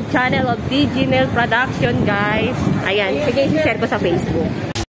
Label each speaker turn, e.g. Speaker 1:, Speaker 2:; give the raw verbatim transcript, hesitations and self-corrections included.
Speaker 1: channel of D G Nail Production, guys. Ayan, sige, share ko sa Facebook.